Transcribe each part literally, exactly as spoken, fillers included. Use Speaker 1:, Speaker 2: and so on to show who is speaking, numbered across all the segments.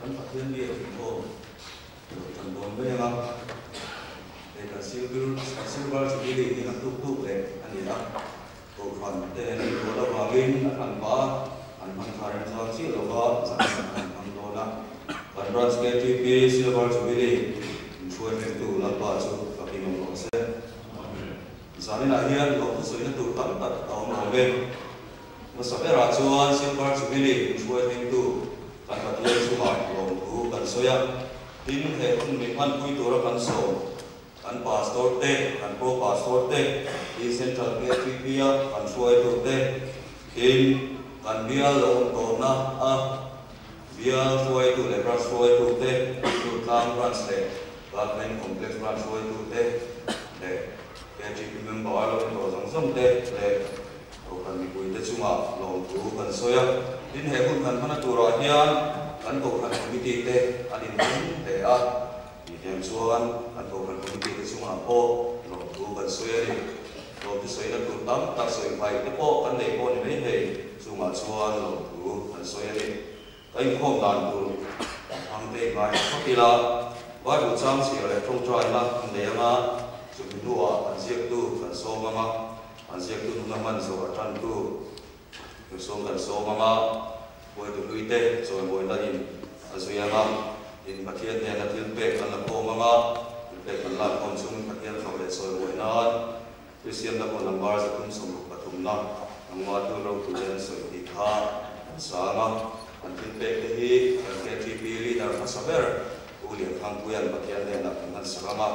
Speaker 1: kan pathian bi ho kan don be nga e kan silver silver jubilee ni tu tu le ani la ko khan te ni ko la wangin an ba an man kharan sa chi lo ba sa an do na kan bronze ke T P silver jubilee chuan hen tu la pa chu ka pi ngom lo se zani na hian lo so ina tu tam tak taw mo be ma sa be ra chuan silver jubilee chuan hen tu kan pathian chu ha lo tu kan soya tin he kun mi man pui tu ra kan so kan pastor te kan pro pastor te i central ke T P ya kan chuai tu te in kan bia lo to na a bia chuai tu le bra chuai tu te tu tlang translate government complex branch chuai tu te le ke G P member lo to jong jong te le to kan mi pui te chunga lo tu kan soya tin he kun kan phana tu ra hian kan ko kan committee te adin te a i dem chuan kan ko kan committee te chunga po lo tu kan soya ni lo tu soya tu tam tak soi pai te po kan nei po ni nei he chunga chuan lo tu kan soya ni kai khom dan tu ang te ngai khotila vai bu chang si le trong trai ma ne ma chu mi nuwa an siek tu kan so ma ma an siek tu na man so tan tu tu so kan so ma ma voi tu lui te so voi la in azuya ma in pathian ne na til pe kan la ko ma ma pe kan la kon chung pathian so le so voi na christian la ko lambar sa kun som pathum na angwa tu ro tu len so ti kha sa ma an til pe te hi kan ke T P leader ka saber ulian khang puyan pathian ne na kan sa ma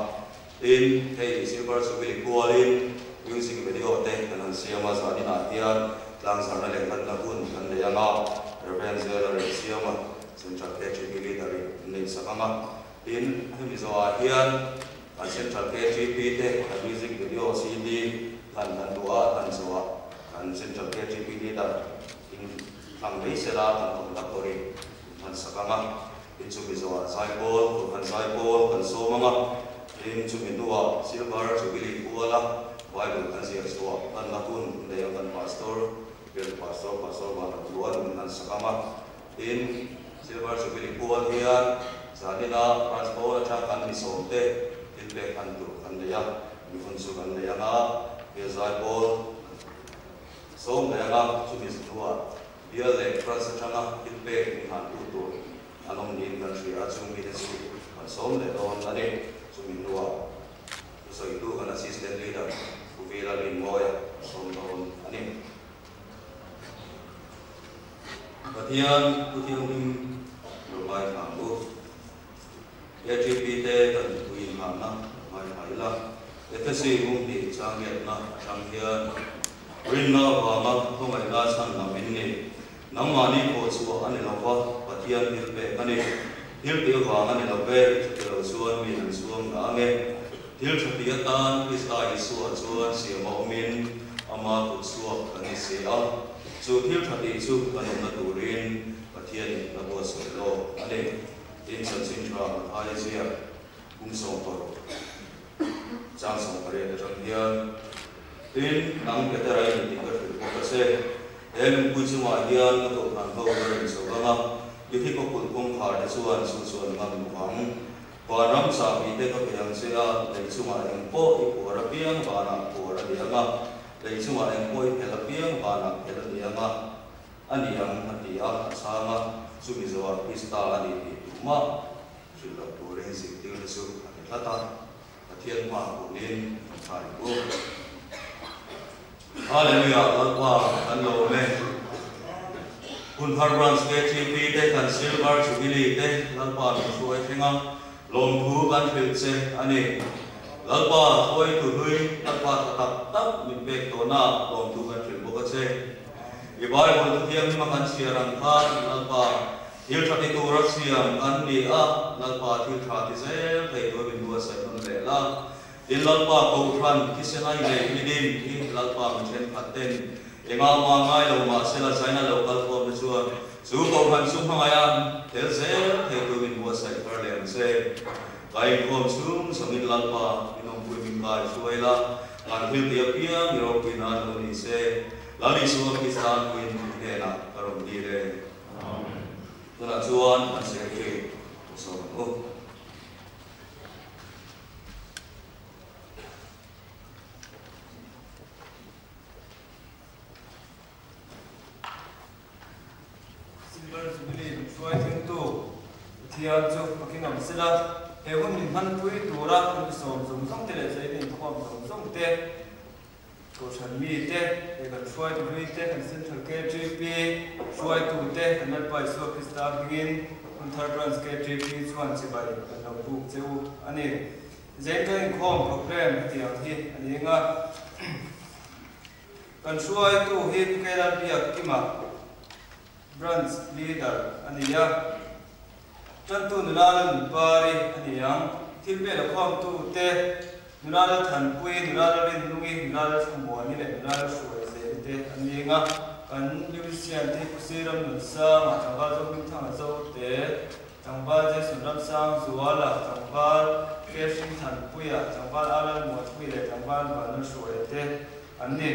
Speaker 1: in hey silver jubilee kualin music video te kan siama sa ni na tian lang sa na le kan na hun kan le anga reverend zela re siama central T P leader ni sa ma in hemi zo a hian kan central T P te kan music video C D kan kan dua kan zo kan central T P leader in khang be sela kan ko la kori kan sa ma in chu mi zo a cycle kan cycle kan so ma in chu mi nuwa silver jubilee kuala Bible kan siya so kan na kun le kan pastor el pastor pastor ba tuan kan sakama in silver jubilee kual hian zanina pastor cha kan mi so te in le kan tu kan le ya mi fun su kan le ya na ke zai bol so le ya chu mi nuwa dia le prasa cha na in le ni han tu tu anong ni kan siya chu mi de su kan so le don na ni minua so itu kan assistant leader uvela lin moya som don ani patian putiang nim romai kambu ya T P te kan tuin hamna mai haila etasi mung di changet na changhian rinna wama khomai la sang na minni namani ko chu ani lawa patian hilpe ani hil te wa ani lawe te suan min suam na nge hil thapia tan isa isu chuan sia mo min ama tu suak ani se a chu hil thati chu kan na turin pathian na bo so lo ani in san sin tra ai sia kum so ko chang so pare da chang hian in nang ke tarai ni ka ko ka se em ku chu ma hian ka to kan ho ren so ga Yuhi ko pun pun khar de suan su suan ngam buang param sa bi te ko yang se a le chuma eng po I ko ra piang ba na ko ra dia ma le chuma eng po I phela piang ba na phela dia ma ani yang hati a sa ma su mi zo a pista ani ti ma su la to re si ti le su ani la ta pathian ma ko nin sai ko hallelujah Allah kan lo me kun harbrans ke T P te kan silver jubilee te lalpa suai thenga lom thu kan phil che ani lalpa hoi tu hui lalpa tak tak min pe to na lom thu kan phil boka che I bai hon tu thiam ma kan siarang kha lalpa hil thati tu ra siam kan ni a lalpa thil tha ti zel thei to bin dua sai non le la in lalpa ko thran ki se nai le ni din ki lalpa min chen khaten Ema ma ngai lo ma sela China local form chu chu ko han chu haya tel se the tu min bo sai par le se kai form chu samin lalpa inom pui min kai suela an hil dia pia mi ro pin an lo ni se lali su ki san win ne na karom di re tuna chuan an secretary so o
Speaker 2: silver jubilee chuai tu thiam chu paking am sila hewun min han pui tura kan som som som te le zai din khom som som te ko chan mi te e kan chuai tu ri te kan central K G P chuai tu te kan al pai so krista bingin kun third runs K G P chuan chi bai kan lo bu cheu ani zai kan khom program tiang hi ani nga kan chuai tu hi ke la biak kima branch leader ani ya chân tu nula la pari ani yang thilbe la khom tu te nula la than pui nula la rin nungi nula la thmo ani le nula la shuai se te ani nga kan lucian te kusiram nun sa ma changba zo min thang zo te changba je sunram sang zuala changba keshing than pui ya changba ala mo pui le changba ba na shuai te ani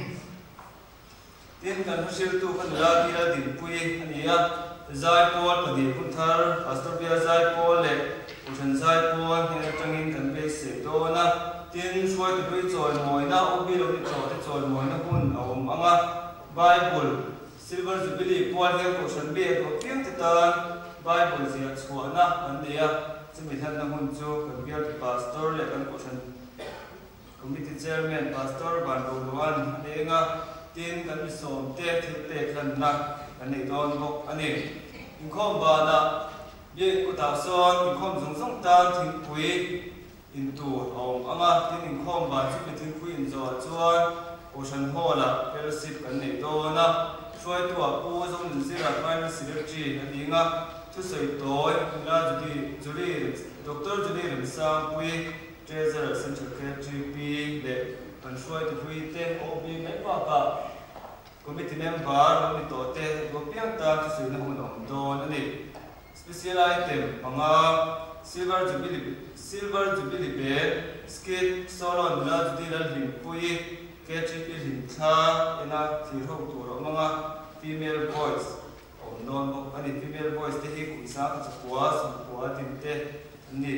Speaker 2: tin kan husil tu kan la ti la din pui ani ya zai Paul padi kunthar pastor bia zai Paul le usan zai Paul he tangin kan be se to na tin shoi tu ri choi moi na obi lo ni choi te choi moi na hun awm anga Bible silver jubilee Paul he ko san be ko kim te ta Bible zia chwa na an dia chimi than na hun chu kan bia pastor le kan ko san committee chairman pastor ban do wan le nga tin kan mi som te thil te kan na ani don bok ani inkhom ba na ye ku ta son inkhom zong zong tan thing pui in tu ong anga tin inkhom ba chu mi thing pui in zo chuan ocean hola fellowship kan nei do na shoi tu a pu zong in zira final secretary ani nga chu sei toy na judi juri doctor juri rim sang pui treasurer central K G P le kan shoi tu pui te ob mai pa pa committee member ni to te go piang ta chu sui na hun om don ani special item panga silver jubilee silver jubilee be skit solo na judilal lim pui K G P lim tha ena thi ro tu ro manga female voice om non bo ani female voice te hi ku sa ka chwa sam kwa tin te ani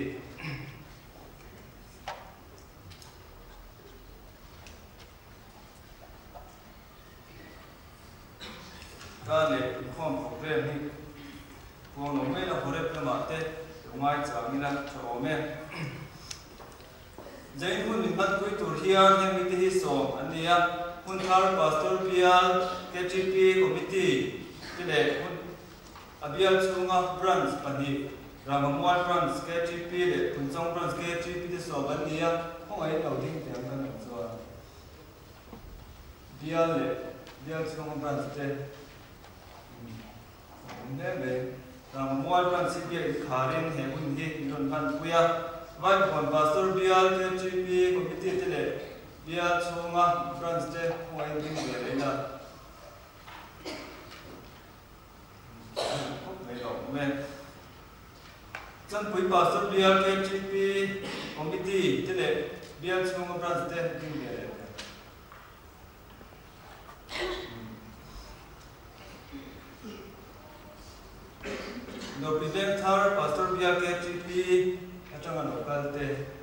Speaker 2: ka le khom program ni ko no me la hore pe ma te ngai chang ina chome jain hun ni bat koi tur hian he mi hi so ania hun thar pastor bial K G P committee te le hun abial chunga branch pani ramamwal branch K G P le punchong branch K G P te so ania hong ai lo ding te an na so bial le bial chunga branch te nebe ramamwal branch C P I kharin he hun hi ron ban puya vai kon pastor bial K G P committee te le bial chunga branch te hong ai ding le na chân pui pastor bial K G P committee te le bial chunga branch te ding le no present thar pastor bial K G P atanga local te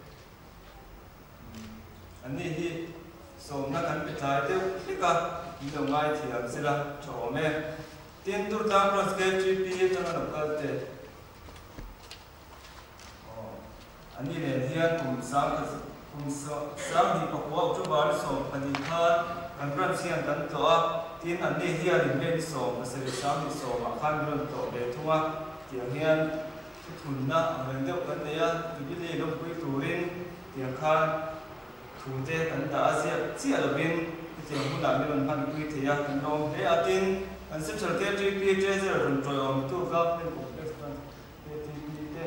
Speaker 2: ani hi so na kan pe thai te tika no ngai thiam sila chome tin tur dam branch K G P atanga local te ani le hian kum sam kum sam hi pakwa chu bar so pani khan kan branch hian kan to a tin ani hian in ben so masel sam ni so ma khan ron to be thunga tiang hian thun na ang deuh kan neya jubilee lo pui turin tiang khan thu te kan ta asia chia lo bin tiang hu da mi ron pan pui thia kan rom he atin kan central K G P treasurer ron troi om tu government complex branch K G P te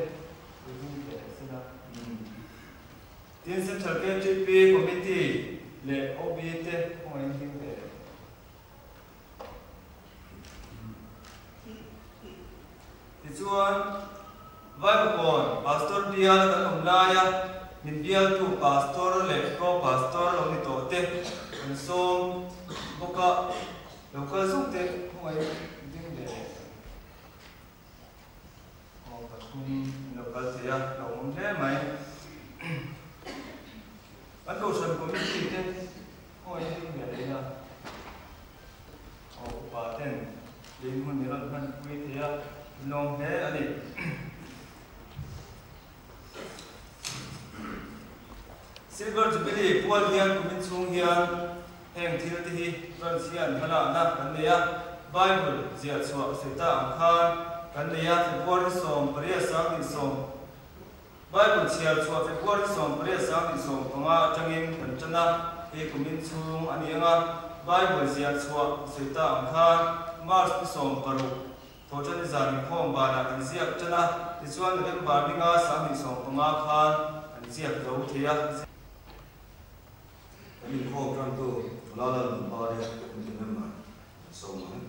Speaker 2: tin central K G P committee le O B te hong ai ding te tichuan vai kon pastor bial kan omlaya min bial tu pastor le pro pastor lo ni to te kan som boka local sung te hong ai ding de ya lo mong he mai an do san committee te hoi ni ve ya o pa ten din hun ni ran han pui te ya long he ani silver jubilee pual hian kumin chung hian heng thil te hi ran sian hana na kan ne ya bible zia chwa seta ang khan kan ne ya february som paria sang ni som bible chia chwa february som paria sang ni som panga atangin kan chana he kumin chung ani anga bible zia chwa seta ang khan march ni som paru thojan zani khom bana kan zia chana ti chuan november ni nga sang ni som panga khan kan zia zo thia
Speaker 1: mình khô trong tu lo là mình bao nhiêu mình nên mà sống mà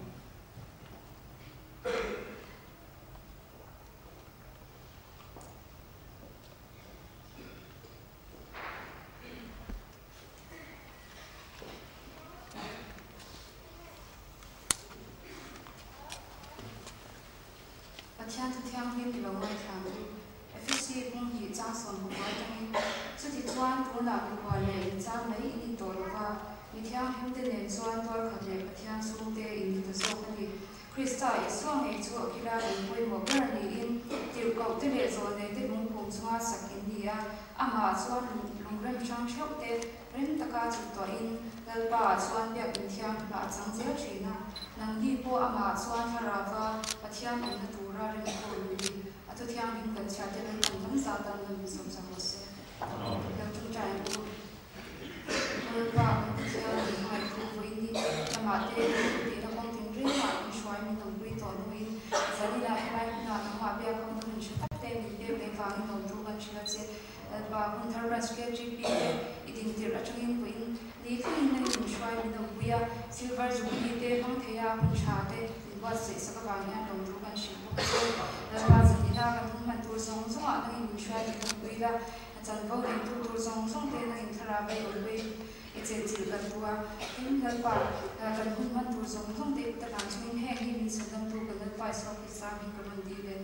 Speaker 3: Tiang tu tiang hin di bawah tiang, efisien pun di jang son bawah tiang. Jadi tuan tu nak buat le, jang lagi ini tolong. Di tiang hin di le tuan tuan kerja, tiang sung de ini tu sung ni. Krista isong ni tu kira di boleh mobil ni in di kau tu le tuan ni di mungkin semua sakin dia. Ama tuan lungren chang shop de, ren taka tu tu in lalpa tuan biar di tiang la jang jauh cina. Nang di po ama tuan harafa, tiang ini tu ren ko atau tiang hin kan cha de kan kan sa tan nan som sa ho se kan chung chai ko ko ba tiang ni mai ko ko ini ama te de na kong ting ri ma ni shwai mi nong ri to no in zani la hai na na ma bia ko nan shi ta te ni de le fa ni nong tu kan shi la se ba kun thar ras ke g p idin ti ra chung in ko in ni thi na ni shwai mi nong buya silver jubilee te hong theya kun cha te was se sa ka ba ni nong tu kan shi dan bahasa kita kan mentur song song ada yang musyad itu bila macam kau itu tur song song tena yang terabai oleh itu cilkan tua ini lepas kan pun mentur song song tena terang cuma heng ini sedang tu kan lepas so kita minggu mandi deh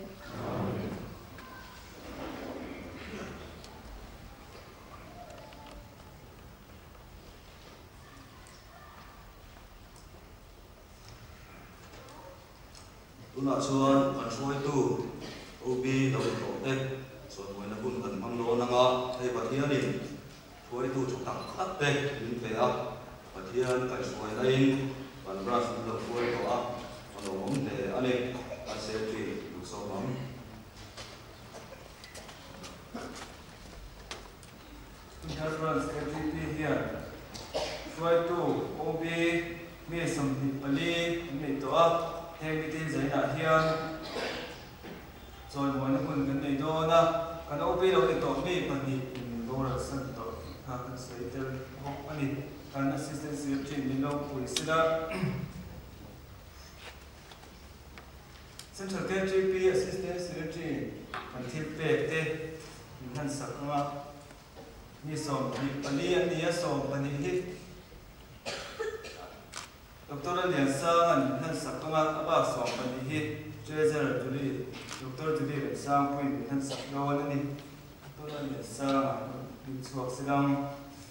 Speaker 1: tu nak suan kan suai tu ubi đầu tổ tết suan ngoài nó cũng cần mang lô năng á hay bát thiên đi suai tu chụp tặng khát tết những cái á bát thiên cái suai đây còn bras đầu suai tổ á còn đầu ống để anh em anh sẽ chỉ được sâu lắm
Speaker 2: Just runs everything here. Suai tu ubi mi som ni pali mi to á heng đi tin giấy đã hiền rồi mọi người cần này đó na cái ô bê đâu để tổ mi phần đi đâu là sân tổ ha cái giấy tờ học anh đi cái assistant sếp trên đi đâu buổi sáng sân chơi cái giê pê assistant sếp trên phần thiết bị thế mình thân sắc mà mi som mi phần đi anh đi som phần đi hit Doktor Lian Sang an han sakanga aba som pani hi treasurer tuli Doktor tuli le sang pui han sak lawan ani Doktor Lian Sang ni chuak silang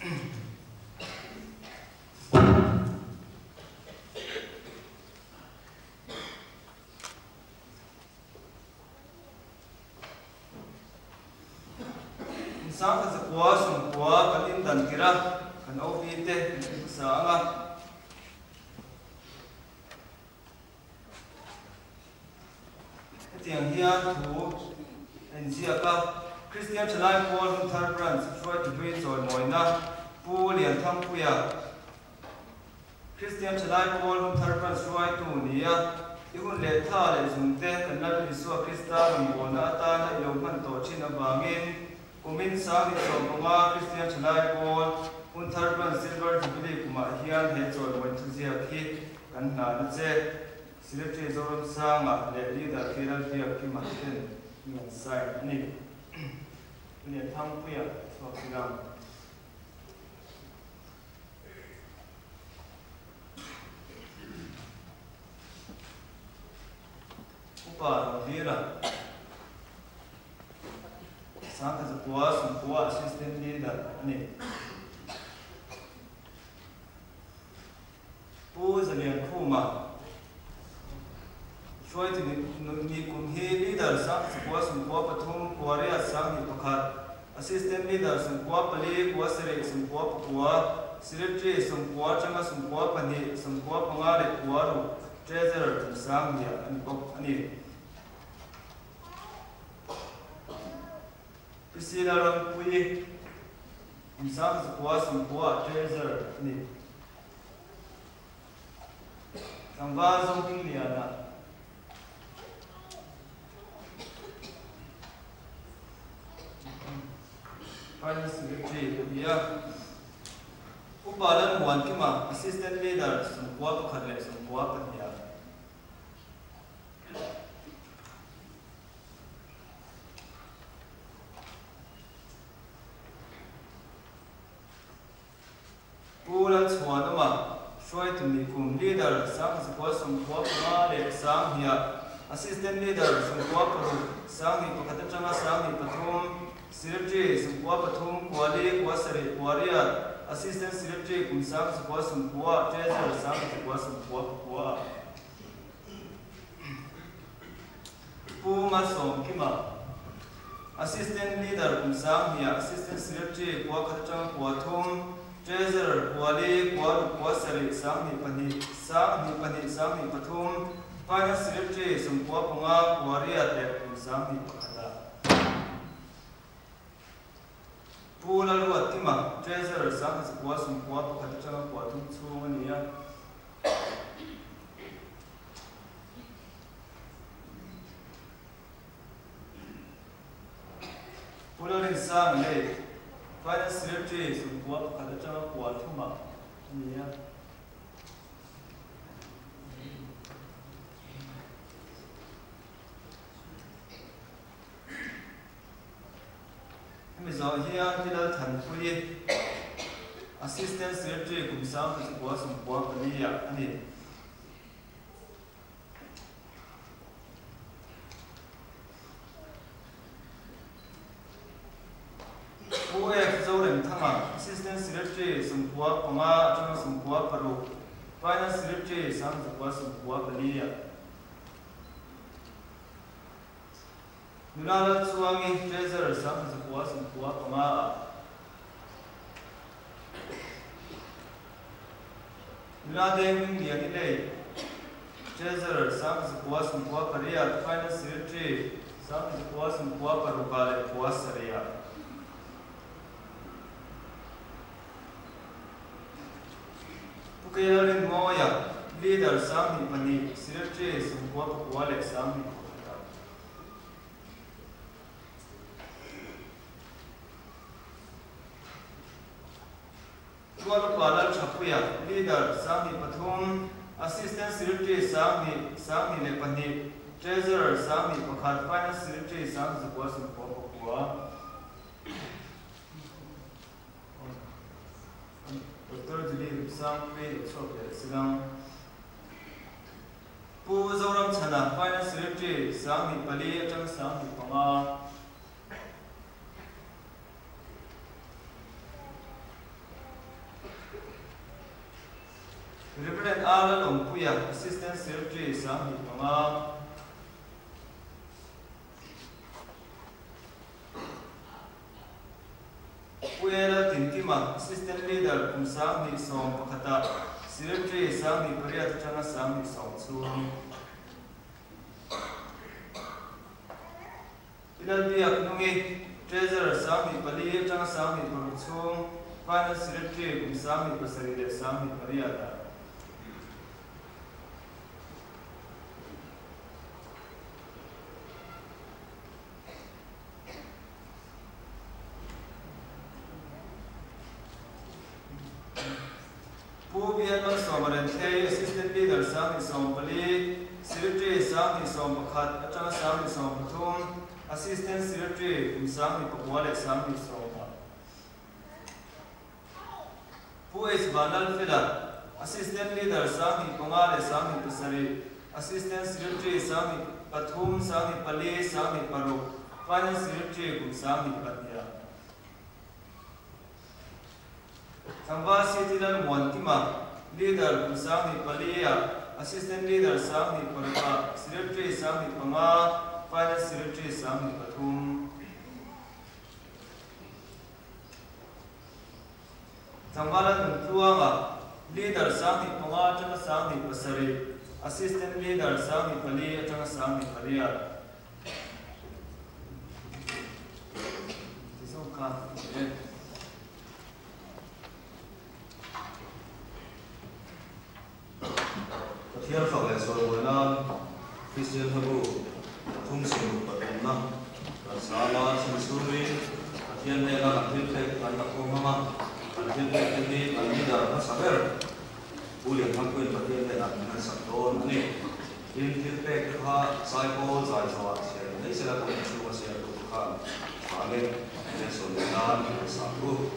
Speaker 2: sang ka zakwa sum kwa kan in dan kira kan au bi te sa anga tiang hian thu en zia ka Christian Chalai Paul hum thar branch try to be joy moina pu lian thang puya Christian Chalai Paul hum thar branch try to nia ihun le tha le zumte kanal iswa Krista hum bona ta na ilo man to china bangin kumin sa ni so ma Christian Chalai Paul hum thar branch silver jubilee kuma hian he joy moi thu zia khi kan na na che Silipti zorom sama le leader kiral dia ki maten yang sai ni ni tham puya so silam upa dira sang ka zakwa sum kwa assistant leader ani pu zalian khuma shoi ti ni kum he leader sang zakwa sum kwa pathum kwaria sang ni pakhat assistant leader sum kwa pali kwa sere sum kwa kwa secretary sum kwa changa sum kwa pani sum kwa panga le kwa ru treasurer tum sang ya ani kok ani pisila ram pui tum sang zakwa sum kwa treasurer ani sangwa zong ting liya na finance secretary ya upalan muan kima assistant leader sumpuwa pakhatle sumpuwa panya pulan chhuanama shoi tumi kum leader sang sumpuwa sumpuwa panga le sang hiya assistant leader sumpuwa paru sang hi pakhata changa sang hi pathum secretary sumpuwa pathum kwali kwasare kwaria assistant secretary kum sang sumpuwa sumpuwa treasurer sang sumpuwa sumpuwa kwa puma som kima assistant leader kum sang hiya assistant secretary kwa khachang kwa thum treasurer kwali kwa kwasare sang ni pani sang ni pani sang ni pathum finance secretary sumpuwa panga kwaria te kum sang ni pakhata pula luat kima treasurer sang sumpuwa sumpuwa pakhata changa kwa thum chunga niya pula rin sang le finance secretary sumpuwa pakhata changa kwa thuma niya Misal hiya kita tan pui assistant secretary kum sang sumpuwa sumpuwa paniya ani pu ek zoren thama assistant secretary sumpuwa panga changa sumpuwa paru finance secretary sang sumpuwa sumpuwa paniya Nunala chuangi treasurer sang sumpuwa sumpuwa panga Nunala deng ni ani le treasurer sang sumpuwa sumpuwa pariya finance secretary sang sumpuwa sumpuwa parukale puwa sariya Pukayarin moya leader sang ni pani secretary sumpuwa puwa le sang ni Tuan Pala Chapuya, leader, Sami Pathum, assistant secretary, Sami, Sami Lepani, treasurer, Sami Pakhat, finance secretary, Sami Zakwa Sumpuwa Pakwa. Doctor Julie, Sam Pei, Chok, Silang. Pu Zoram Chana, finance secretary, Sami Pali, Chang Sami Panga. Reverend Alan Ongpuya, assistant secretary, Sami Panga. Puera Tinkima, assistant leader, Kum Sami Som Pakata, secretary, Sami Pariat Changa Sami Som Tsum. Pinalpiak Nungi, treasurer, Sami Pali Changa Sami Parutsum, finance secretary, Kum Sami Pasaride, Sami Pariata. Pubian Somaran Tay, assistant leader, Sami Sompali, secretary, Sami Sompakat, Achang Sami Sompatum, assistant secretary, Sami Pakwale, Sami Sompa. Pu is Banal Fila, assistant leader, Sami Pangale, Sami Pasari, assistant secretary, Sami Patum, Sami Pali, Sami Paru, Finance Secretary Kum Sang Ni Patia. Sangva City dan Wantima Leader Kum Sang Ni Palia, Assistant Leader Sang Ni Parapa, Secretary Sang Ni Pama, Finance Secretary Sang Ni Patum. Sangva dan Tuanga Leader Sang Ni Pama, Janga Sang Ni Pasari, Assistant Leader Sang Ni Palia, Janga Sang Ni Palia.
Speaker 1: Here for us, so now Christian Habu, Tumsin, Patuna, Sala, Sinsuri, Atian Nega, Tiltek, and Nakoma, and Tiltek, and the Anida, Saber, William Hankun, Patian, and Santon, and in Tiltek, Cycles, I thought, they said that she was here to come. Amen. Yes, on the land, Sabu.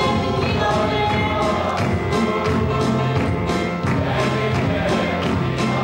Speaker 4: Thank you.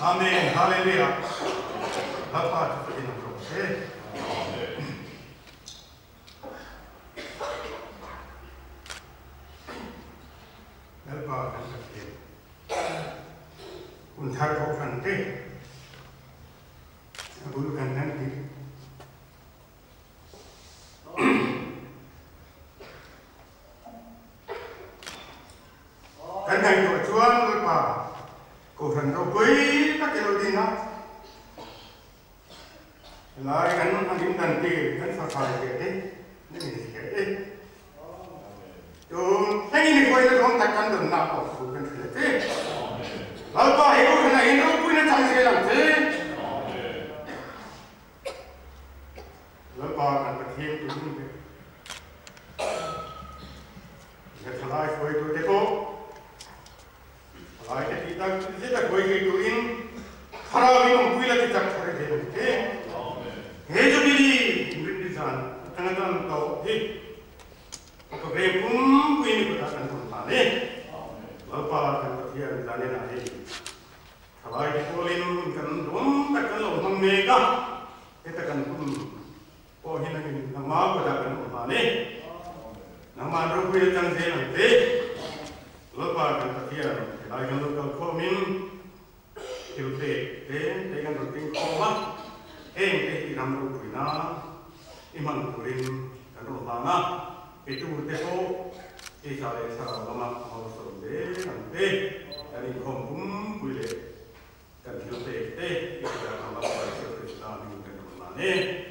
Speaker 4: Amen. Hallelujah. Lapa tu kita nak eh. Lapa kan kita. Unthar kau kan te. Aku kan nanti. Kan yang tu cuan lapa. Kau kan kau bui tak kelo dina. Lai kan angin nanti kan fakar kete. Ni kete. Tu, ini kau itu orang takkan tu nak kau kan kete. Alpa itu kena ini pun nak cari sekarang kete. Alpa kan berhenti tu ni. Kita lai kau itu teko. Lai kita kita kau itu in. Harap ini mungkin kita cari kete. Hejubili berintisan, tengah-tengah tahu, hei, apa berepun ini berdakan tumpane, apa akan terjadi dalam hari. Kalau itu polin kan dom, takkan lo mengmega, kita kan pun, oh ini ni nama berdakan tumpane, nama rupanya jangan nanti, apa akan terjadi. Kalau kalau kau komin, kilte, deh, dengan rutin koma. Eh, eh, iram rupina, iman kurin, kan rupana, itu urtepo, eh, sale sale lama mau sorbe, nanti dari kompum kuile, kan kilte, eh, itu dah lama pada serta ni kan rupana, eh.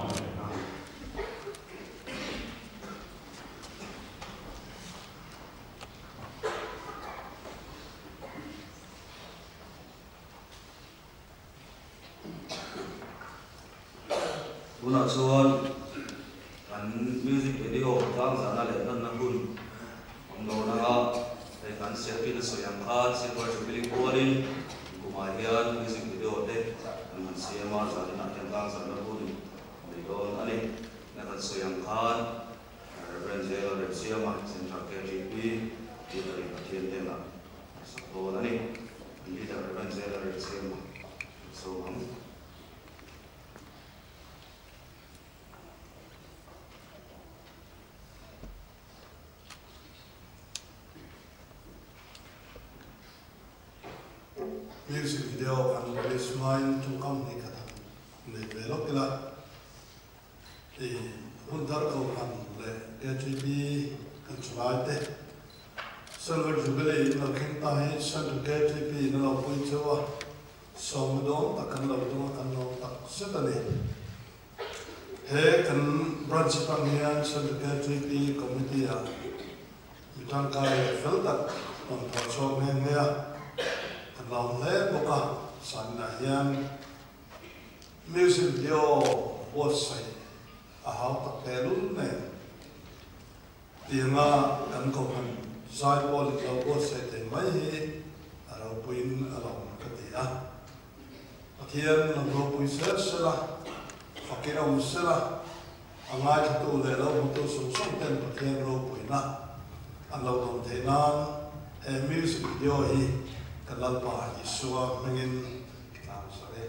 Speaker 1: Una chuan kan music video tang zana le nan na hun ongdo na ga te kan selfie na soyang kha silver jubilee boardin kuma hian music video te kan siama zana na kan tang zana hun ni don ani na kan soyang kha reverend jela re siama central K G P ti dari pathian te na so ani leader reverend jela re siama so ham
Speaker 5: music video kan release main tu kam ni kata ni belok kila eh untar kau kan le K G P kan culai te silver jubilee na kenta hai san K G P na lau pui cewa somdong takkan lau dong kan lau tak setani he kan branch pangian san K G P committee ya mitang kai filter on thosok nge ya lòng lẽ một cái sản này music video vô say à học tập cái lúc này tiếng à cần cầu hành sai vô lịch lâu vô say thì mấy à đâu pin à lòng cái gì à thiên lòng đâu pin sẽ sẽ là phát cái ông sẽ là anh ai thì tu lệ lâu tu sống sống tên của thiên lâu pin na anh lâu đồng thế nan music video hi kalau Pak Yesua ingin tahu saya.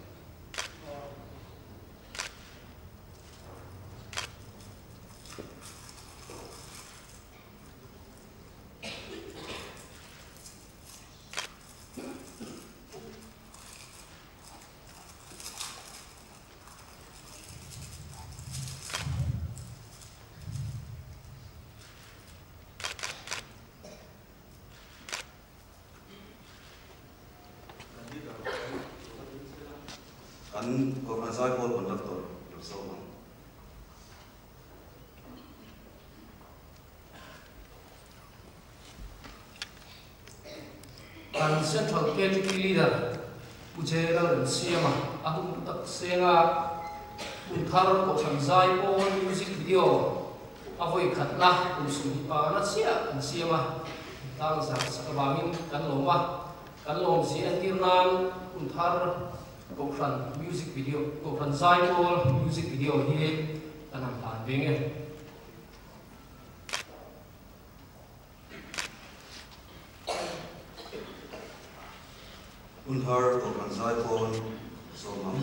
Speaker 1: kan korban sai pol konduktor bersama.
Speaker 6: Kan central K G P leader Ujera dan Siama aku tak senga untar ko sanzai pol music video avoi khatna unsum pa na sia kan Siama tang sa sakabangin kan loma kan lom si antirnan untar Gopran music video, Gopran Zaipol music video hi kanam tan benge.
Speaker 1: Unthar ko kansai pon somang.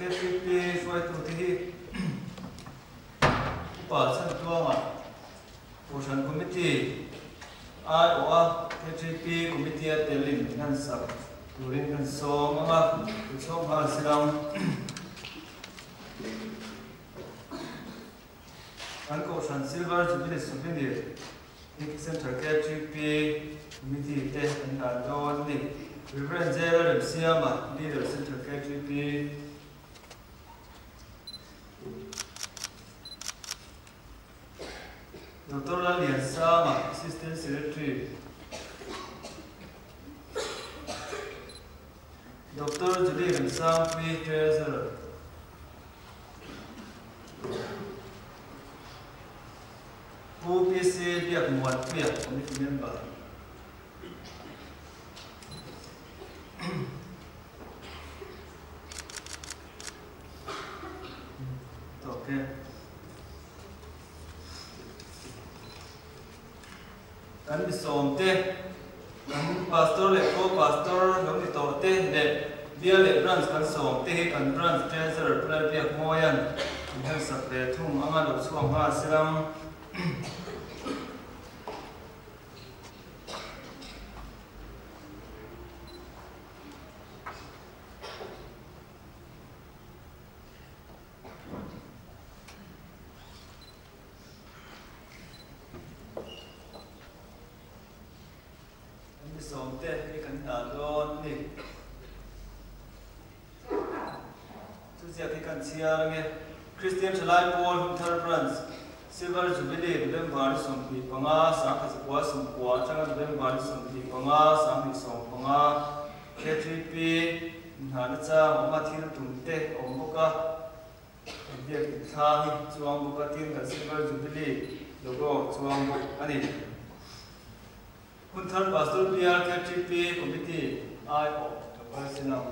Speaker 2: K T P xuôi tụ thì bảo sân tuông à Ocean Committee ai ở K T P Committee để linh ngăn sập tụ linh ngăn số mà tụ số mà sẽ đông anh có sân silver jubilee souvenir Center K T P Committee để anh đã đón đi Reverend Zera Siama leader Center K T P Doctor Lalian Sama, Assistant Secretary. Doctor Julian Sam, Treasurer. O P C Biak Muat Biak, Committee Member. Okay. Kan bisom te kan pastor le ko pastor ngam ni to te le dia le branch kan som te kan branch treasurer plan biak moyan kan sak le thum anga lo chuang ha silam Christian Chalai Paul Hunter Branch Silver Jubilee November Sompi Panga Sang Kasipwa Sompwa Changa November Sompi Panga Sang Som Panga K T P Hanacha Mama Thil Tumte Omboka Biak Thahi Chuang Boka Tin Ka Silver Jubilee Logo Chuang Bok Ani Hunter Pastor P R K T P Committee I O Tapasinam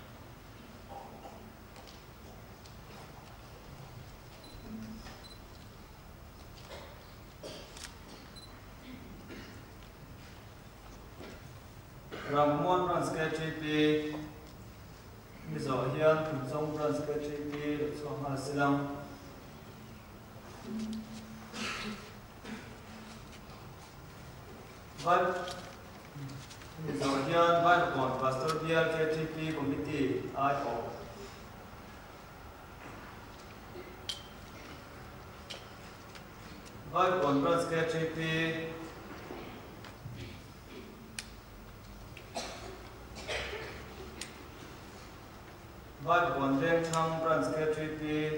Speaker 2: Ramon Branch K T P, Mizo Hian Punjong Branch K T P, Chuang Silang. But Mizo Hian Baikon Pastor B R K T P Committee I O. Baikon Branch K T P. But one day, Chang Branch K T P,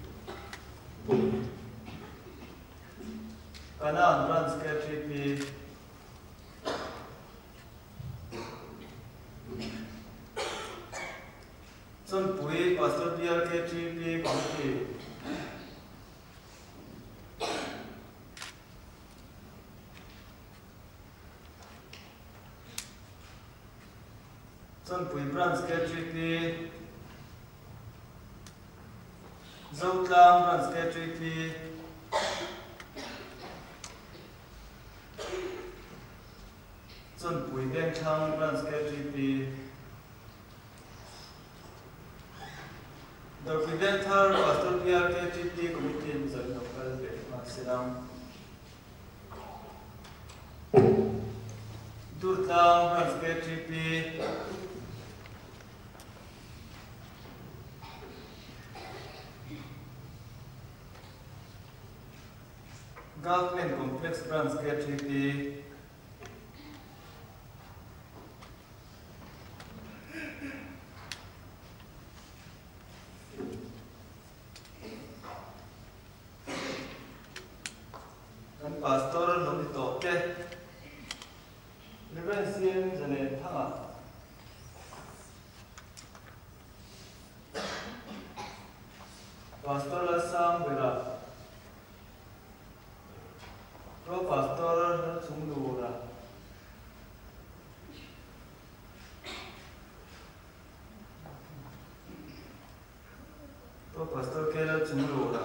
Speaker 2: Kanan Branch K T P, Son Pui Pastor B R K T P Committee, Son Pui Branch K T P. Zotlang Branch K T P, Son Pui Beng Chang Branch K T P, The Preventor Pastor P R K T P Committee Mizan Local Masilang, Durtlang Branch K T P, Government Complex Branch K T P, and Pastor Lomito Ke, Reverend Sim Zane Tanga, Pastor Lasam Vera. Pro Pastor Sumdura, Pro Pastor Kela Sumdura.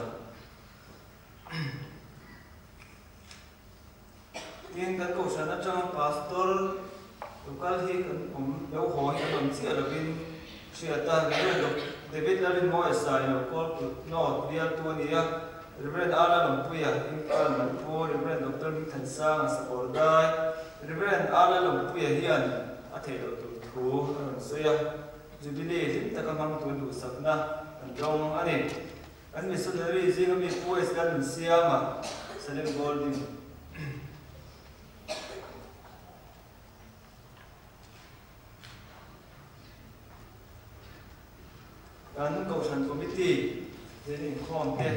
Speaker 2: Tin kan ko sana chang Pastor local hi kan om lo ho hi kan sia lo bin sia ta ga lo David Larin Mo Esai no call no real to nia Reverend Alan Lompuya Inkal Manpo Reverend Doctor Mithan Sang Sapordai Reverend Alan Lompuya hian athelo tu thu soya jubilee lim takamang tu du sakna andong ani an missionary jing mi poes dan siama Salem Golding kan kausan committee jadi khom ke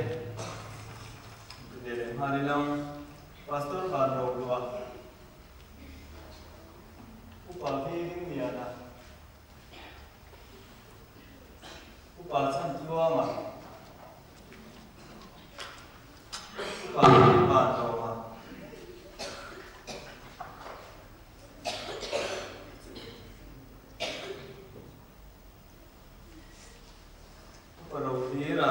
Speaker 2: để hari lang pastor kan ro lo upa vi ding dia na upa chan tua ma upa pa ro ma upa ro dira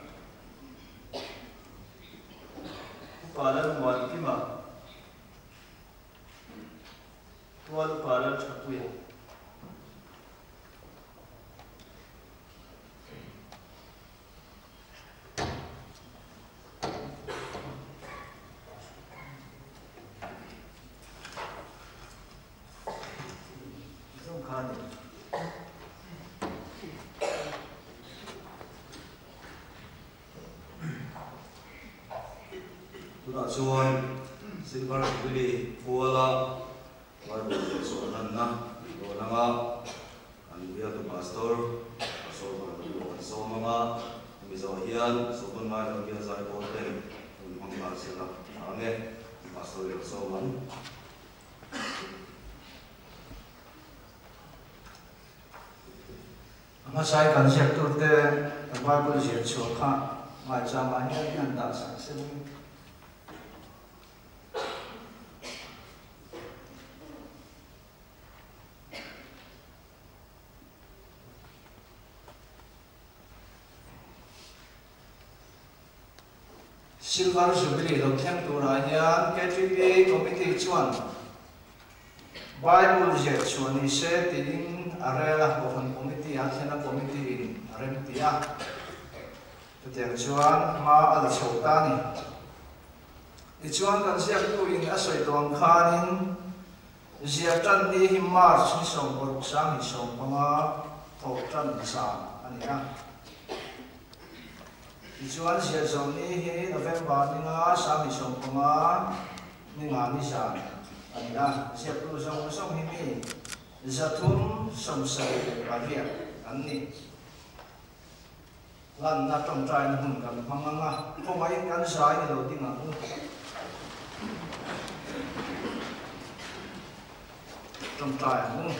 Speaker 2: palan wan kima tual palan chapuya isong khani
Speaker 1: Tuna chuan silver jubilee fuala waru sonan na lonanga an bia tu pastor pastor ba tu so mama mizo hian sokon ma no bia sai ko ten un hong ma sila ame pastor yo so man
Speaker 6: mà sai cần xét tur te ba bul je chu kha ma cha ma hian hian da sa se Silver Jubilee lo khem tu ra hian K T B committee chuan Bible je chuan ni se tin arela bohan committee a thena committee in rem tia tu tiang chuan ma al chota ni ti chuan kan siak tu in a soi tong khanin zia tan ni hi march ni som bor sang ni som panga thok tan sa ani a Ichuan siya som ni hi November ni nga sa mi som panga ni nga ni sa ani a siya tu som som hi mi zathun som sa paria ani lan na tong trai na hun kan panga nga ko mai kan sa ni lo ding a tong trai mu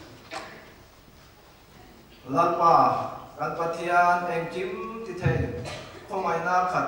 Speaker 6: lan pa kan pathian em kim ti thei không ai na khát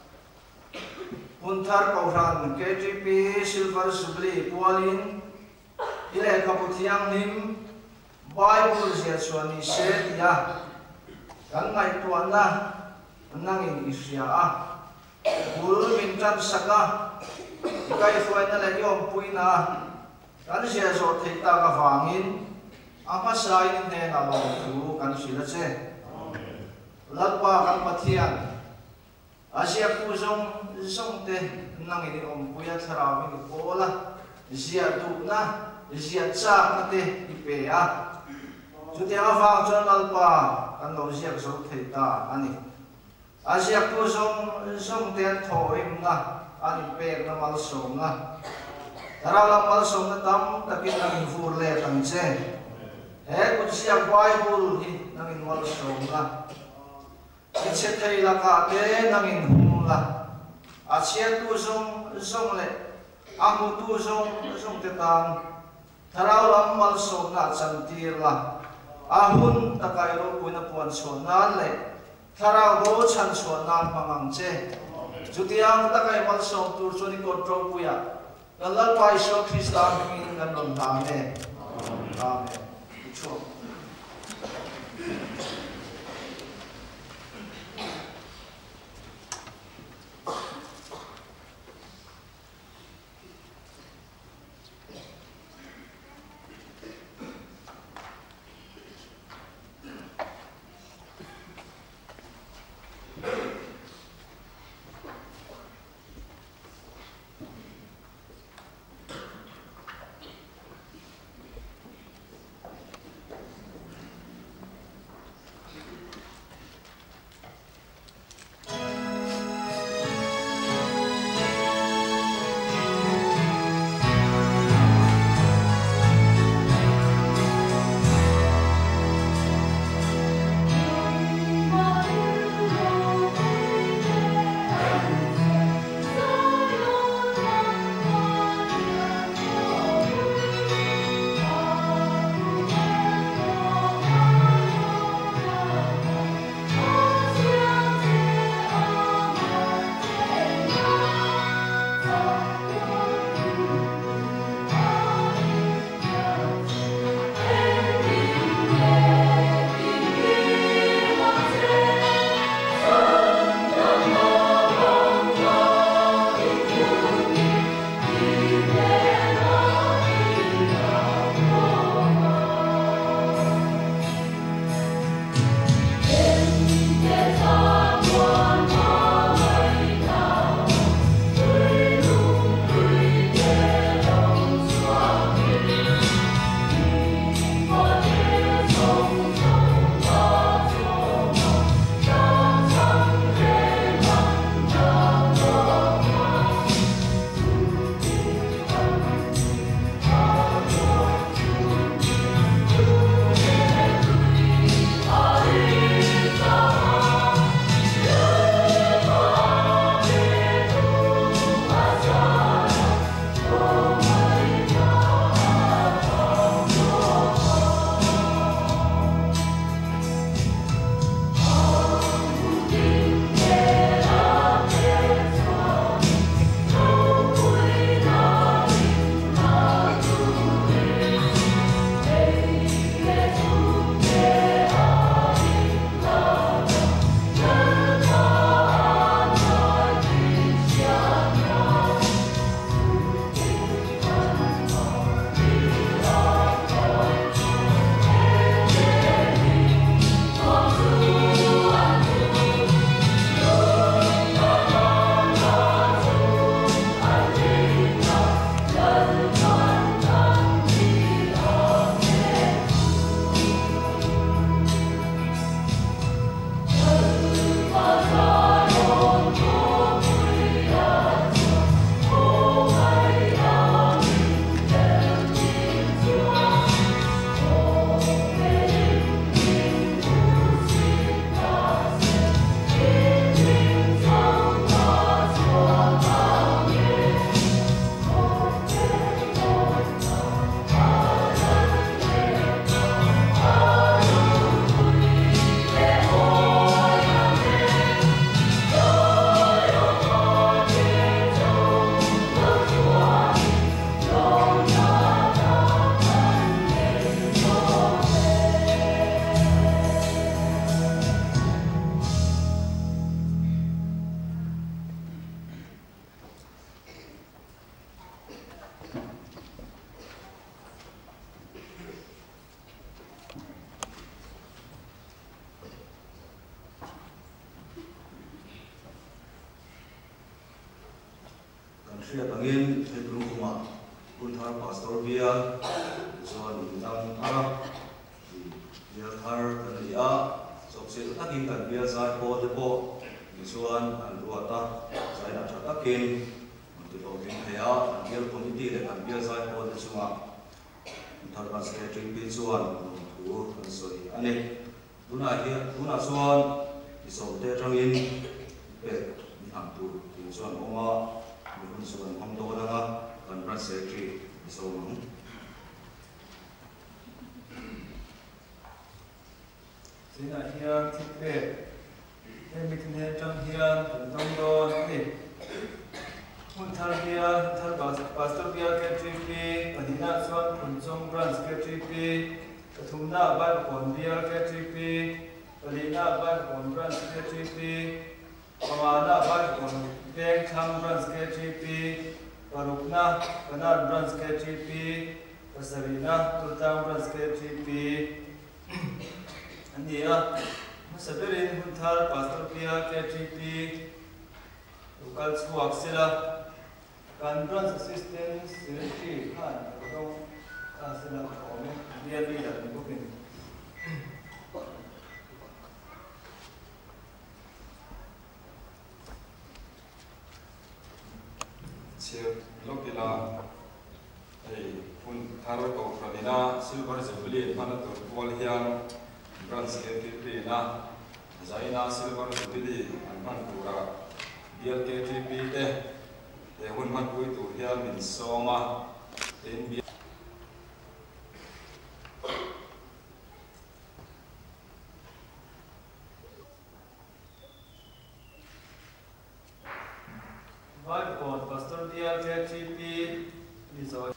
Speaker 6: hun thar cầu ran K T B Silver Jubilee Pualin ile kaputiang nim Bible zia chuan ni se tia kan ngai tuan na nangin isya a bul min tan saka kai fuai na le yom puina kan zia so thei ta ka wangin ama sai ne na lo tu kan sila che latpa kan pathian Asia pusong song te nangini om puya tharawi ni pola zia tu na zia cha na te ipe a chutia fa chon lalpa kan lo zia so thei ta ani Asia pusong song te thoim na ani pe na mal som na taraw mal som na tam takin nang fur le tang che e ku sia Bible hi nangin mal som na Iche thei la ka te nangin hum la achia tu song song le amu tu song song te tang tharau lam mal so na chan tir la ahun takai ro puina puan so nan le tharau do chan so nan mangang che jutiang takai mal so tur so ni kontrol puya lalal pai so Kristan min kan lon ta me amen chu
Speaker 1: Secretary Bangin Hebrew Kuma Punthar Pastor Bia Zuan Dam Ara Bia Thar Kania Sokse Takin Kan Bia Zai Po Depo Zuan Alruata Zai Atakin Untuk King Haya Bia Committee Le Kan Bia Zai Po Desuma Punthar Secretary Bia Zuan Ku Soi Ane Tuna Hia Tuna Zuan Isomte Trangin Be Hampu Zuan Oma Zuan Hamdo Nanga Kan Secretary Isomang
Speaker 2: Sina Hia Tipe Emitin Hejang Hia Tentang Don Ni Punthar Hia Punthar Pastor Bia K T P Adina Zuan Punjong Branch K T P Katumna Ban Kon Bia K T P Adina Ban Kon Branch K T P Pamana Ban Kon Beng Tham Branch K T P Parukna Kanar Branch K T P Pasarina Tultang Branch K T P Ania Masabirin Punthar Pastor Bia K T P Local Swak Sila Kan Branch Assistant Secretary Khan Kadong Sila Kome Bia Bia Bukin
Speaker 7: Chief Lokila Punthar Ko Pradina Silver Jubilee Manatur Polhian Branch K T P na Zaina Silver Jubilee Manpura Bial K T P te te hun man pui tu hian min soma ten bi
Speaker 2: Vai Kon Pastor Bia K T P Iso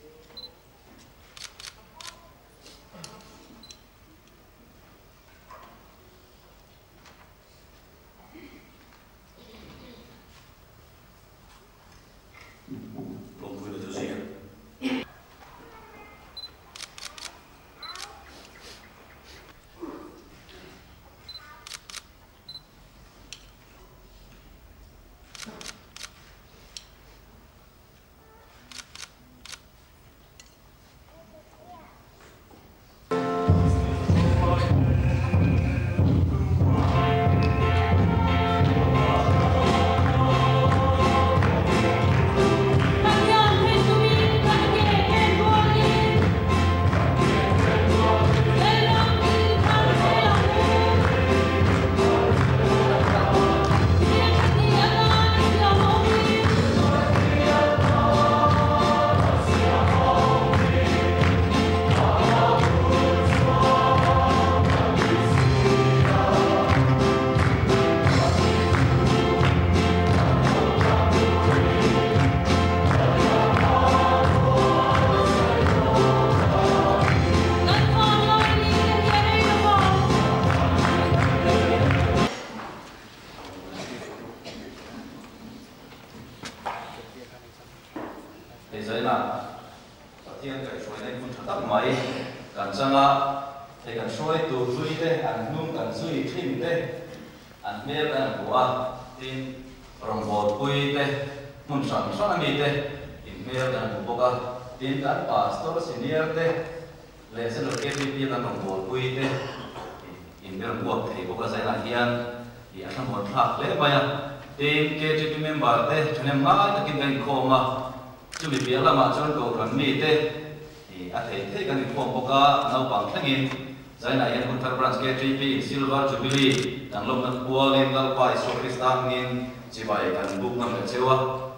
Speaker 8: Silver Jubilee dan lom dan bualin dal pai so kristangin cibai kan buk nam cewa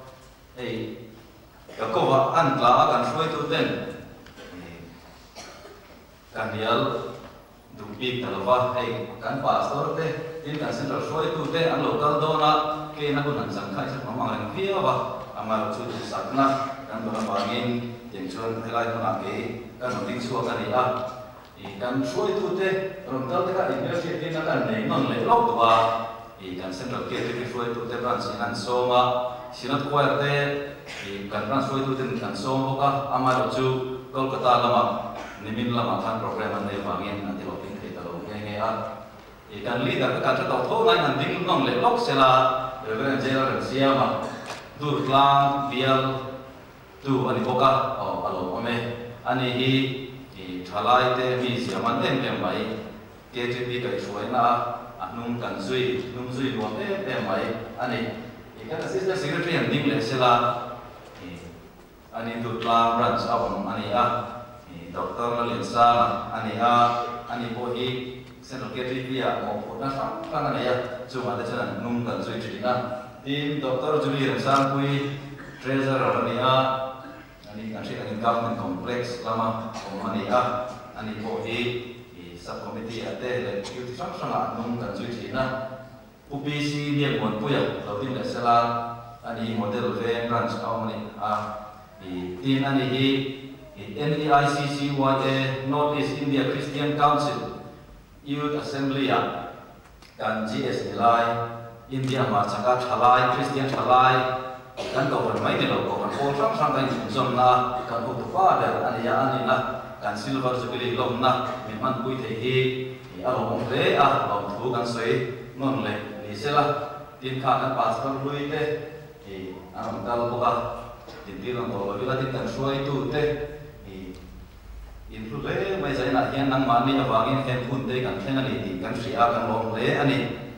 Speaker 8: eh kakowa antla kan foi tu den kan dial dumpik dalwa eh kan pastor te tin kan central foi tu te an local dona ke na kun sang khai sa mamang phia ba amal chu sakna kan dona bangin jengchon helai na ke kan ding suwa kan ya ikan suai tu teh rontal teh kan Indonesia dia kan nengon lelok tua ikan sendok kiri di suai tu teh kan sinan soma sinat kuat teh ikan kan suai tu teh kan soma kah amal tu kau kata lama nimin lama kan program anda bangin nanti lopin kita lopin ya ikan lidah kan tertahu tahu lain nanti nengon lelok sela referensi orang siapa dur lang bial tu ani boka o alo ome ani hi i thalai te mi siaman em em mai ke ti bi kai suaina anung kan zui nung zui lo em em mai ani i kan assistant secretary an ning le sela ani dur lang branch awam ani a doctor Lalisa ani a ani bo hi central secretary a mo putna sang sang ani a chuma te chan nung kan zui thina tin doctor Julian sang pui treasurer ani a ani kan thina government complex lama om ani a ani bo hi subcommittee ate le duty sang sang nung kan zui thina U P C dia mon puya lo tin le sala ani model ve branch awam ani a tin ani hi N E I C C Y A North East India Christian Council Youth Assembly kan G S L I India ma changa thalai Christian thalai kan ko kan mai ni lo ko kan ko sang sang kan zom na kan ko pa da ani ya ani na kan silver jubilee lom na mi man pui the hi a lo ong le a lo thu kan soi non le ni sela tin kha kan pas kan lui te e aram dal ko ka tin tin on to lo tin kan suai tu te in lu le mai zai na hian nang man ni awangin hen hun te kan thena ni ti kan ria kan lom le ani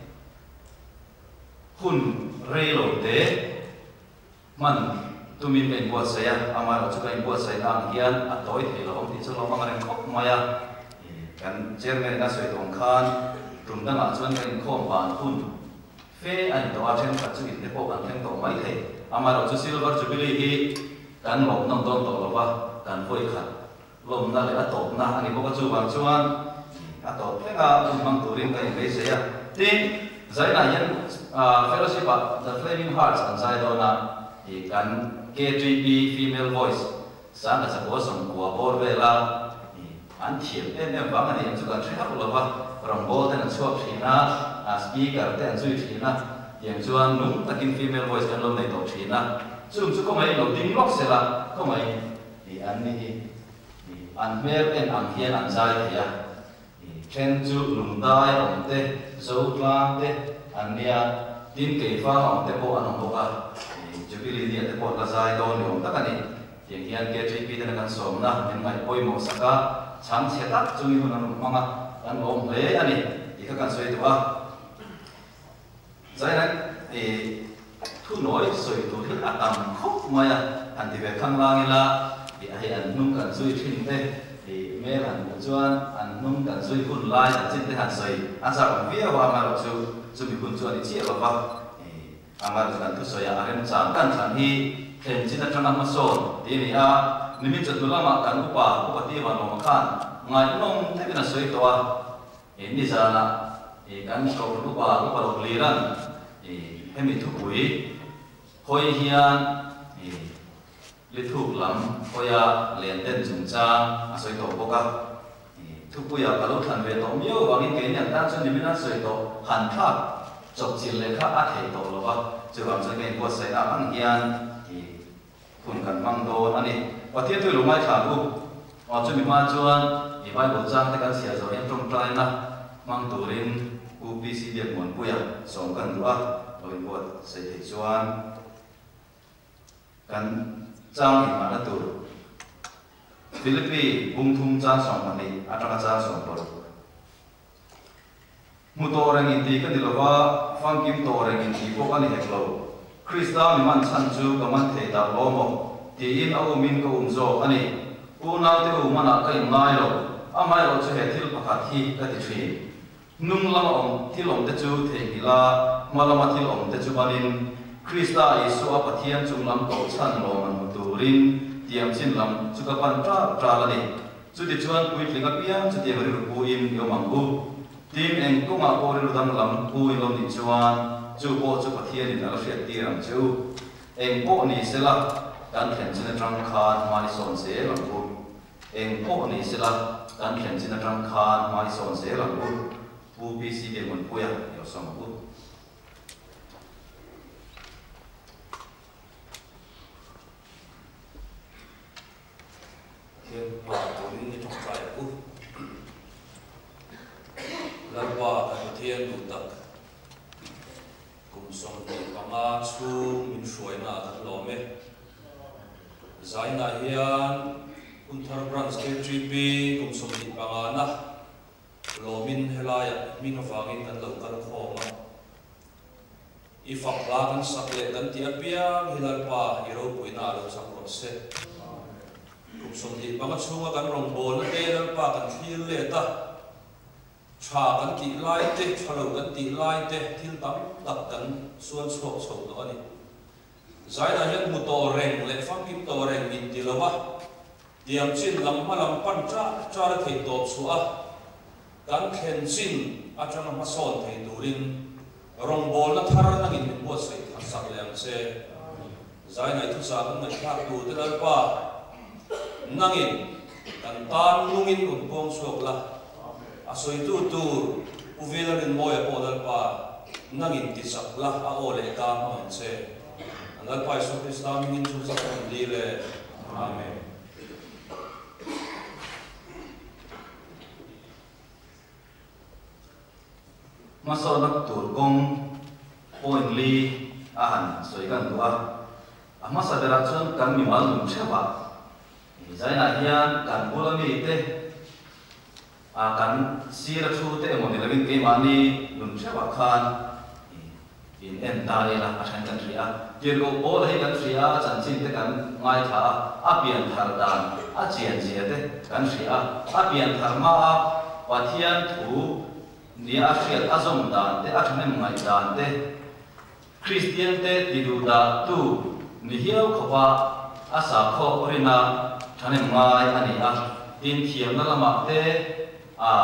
Speaker 8: hun re lo te man tumin ben buat saya amar chu kan buat saya ang hian a toi the lo ti chu lo ma ren khop maya kan chairman na soi tong khan rum dang a chuan kan khom ban hun fe an to a then ka chu in te po kan theng to mai the amar chu silver jubilee hi kan lom nong don to lo wa kan foi khat lom na le atop na ani boka chu wang chuan atop lenga umang turin kai be se ya tin zaina yan fellowship the Flaming Hearts an zai do na i kan K three B female voice sang sa ko som ko bor vela an thiam em em wang ani chu kan thia ko lawa rong bol ten chuak thina a speaker ten chui thina yang chuan nung takin female voice kan lom nei to thina chung chu ko mai lo ding lok se la ko mai i an ni an mer en an hian an zai thia chen chu lung dai om te zo tlang te an nia tin ke fa om te po an boka jubilee dia te po la zai do ni om takani tiang hian ke T P te kan som na nen mai poi mo saka chang che tak chu ni hun manga an om le ani i ka kan soi tu a zai na e thu noi soi tu hi atam khop maya an ti ve khang lang ila thì ai ăn nung cần duy thinh thế thì mẹ ăn một chuan ăn nung cần duy phun lai ăn chín thế hạt sấy ăn sao còn vía vào mà chú chú bị phun chuan thì chia vào vào thì ăn mà cần thu sấy ăn em chán cần chán hi thêm chín trong năm sôn thì mình à mình biết chụp lắm mà cần upa upa ti vào lòng khan ngay nung thế cái là sấy toa thì đi ra là thì cần cầu upa upa lộc liran thì em bị thu quỷ hồi hiền lịch thuộc lắm coi à liền tên chúng ta à soi tổ bốc à thuộc bây giờ cả lúc thành về tổ miêu và những cái nhận tan cho những cái soi tổ hàn thác chọc chỉ lấy khác ác hệ tổ rồi à chứ còn cho cái quạt sấy áp ăn hiền thì phun cần mang đồ anh đi và thiết tôi lúc mai thả luôn ở cho mình mang chuan thì vai bộ trang thì cần xỉa rồi em trong trai na mang đồ lên U P C điện nguồn bây giờ sống cần nữa rồi quạt sấy thì chuan cần trang in mana tu Philippines bung thum trang song mani ataka trang song por muto rang in ti kan dilawa fang kim to rang in ti ko kan heklo Krista mi man chan chu ka man the da lo mo ti in au min ko um zo ani u na te u mana kai ngai lo amai lo chu he thil pakhat hi ka ti thri nung lama om thil om te chu the hila malama thil om te chu banin Krista Isu apathian chung lam to chan lo man turin tiam chin lam chu ka pan tra tra la ni chu ti chuan pui tlinga piang chu ti ri ru in yo mang bu tim eng ko ma ko ri dang lam pui lo ni chuan chu po chu pathian in ala hriat ti ram chu eng po ni sela kan thlen chin atang khan mai son se lam bu eng po ni sela kan thlen chin atang khan mai son se lam bu U P C de mon puya yo som bu
Speaker 9: thiên hòa tuấn như trong trái út lần qua ở thiên đủ tật cùng song thì có ma na chu min shuai na kan lo me zai na hian Unthar branch K three P kum som ni pangana lo min helaya min awangin kan lo kal khoma i fakla kan sakle kan ti apia hilal pa hero puina lo sakro se kum som ni panga chunga kan rong bol te lal pa kan thil le ta cha kan ti lai te chalo kan ti lai te thil tam tak kan suan chok chok to ani zai na hian mu to reng le fam kim to reng min ti lawa diam chin lam malam pan cha cha la thei to chua kan khen chin atang ma son thei turin rong bol na thar na in bo sai thak sak lem se zai nai thu sa kan ngai thak tu te dal pa nangin kan tan lungin kun pong suak la asoi tu tu uvilarin moya po dal pa nangin ti sak la a ole ka ma se andal pa so Krista min chu sak kan di le amen.
Speaker 8: Masuk nak turkong point li ahan soikan dua, masa derajat kan mimal mencewa, misalnya hian kan bola mi te, akan sirap sute emoni lagi kemani mencewa kan, in entah lah asan kan ria, jadi bola hi kan ria, janjin te kan ngai tha, apian thardan, ajian jian te kan ria, apian tharma, patian tu ni asyik azom dan te akhne mengai dan te Christian te diduda tu ni hiau khawa asa kho orina thane mengai ani a tin thiam na lama te a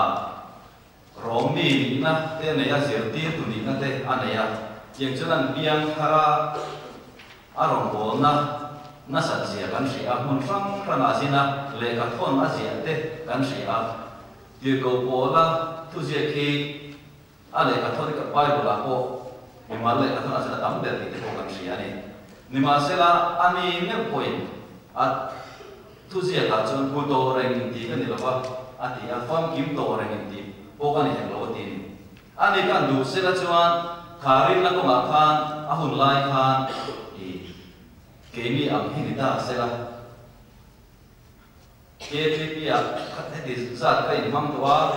Speaker 8: romi na te ne ya zirti tu ni na te anaya yang jalan biang hara arong bol na na satsia kan sia mun sang kana sina le ka thon asia te kan sia dia go bola tu je ki ale katholi ka pai bola ko nimale kathon asala tam der ti ko kan sia ni nimasela ani ne point at tu je ka chon pu to reng ti kan ni lawa ati a fam kim to reng ti ko kan ni lo ti ani kan du sela chuan kharin na ko ma khan ahun lai khan i kemi am hi ta sela ke tri pi a khat ti za kai mam to wa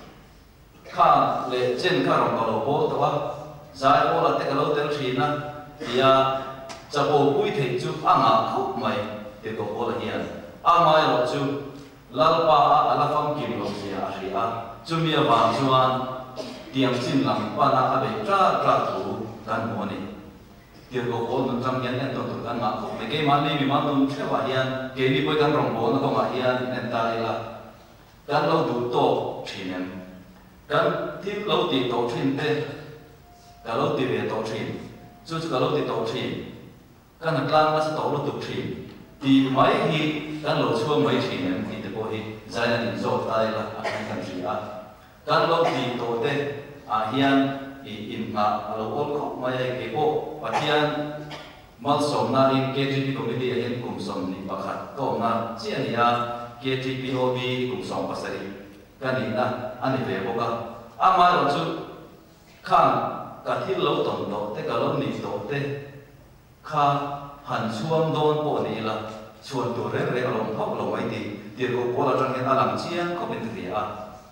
Speaker 8: kha le chen kha rong ko bo to wa zai bo la te ka lo tel thina ya cha bo pui thei chu anga khop mai te ko bo la hian a mai lo chu lal pa ala fam kim lo sia a ri a chu mi wa chuan tiam chin lam pa na a be tra tra tu kan mo ni te ko bo man tam yan en to tu kan ma khop me ke ma ni mi ma tum che wa hian ke ni poi kan rong bo na ko ma hian en ta ila kan lo du to thinen kan tiếp lâu tiền tổ truyền thế, cả lâu tiền về tổ truyền, chú chú cả lâu tiền tổ truyền, kan hạt lan nó sẽ tổ lâu tục truyền, thì mấy khi kan lâu chua mấy truyền em thì được bồi giải là điểm dột tay là anh cần gì á, kan lâu tiền tổ thế, à hiền in ngã lâu ôn khóc mấy cái bộ, và hiền mal som na in K T P committee hiền cùng som ni bạc hạt, có na chỉ anh ya K T P O B cùng som pasari. Kan ina ani ve boka ama lo chu khan ka thil lo ton do te ka lo ni do te kha han chuam don po ni la chuan tu re re lo phok lo mai ti ti ko ko la tang alam chiang ko ben ti a